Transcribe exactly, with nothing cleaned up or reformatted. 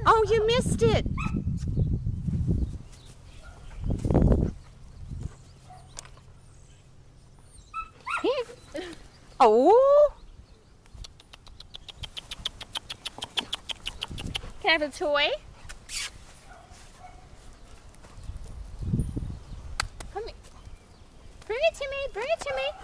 Oh, you missed it. Oh. Can I have a toy? Come here. Bring it to me. Bring it to me.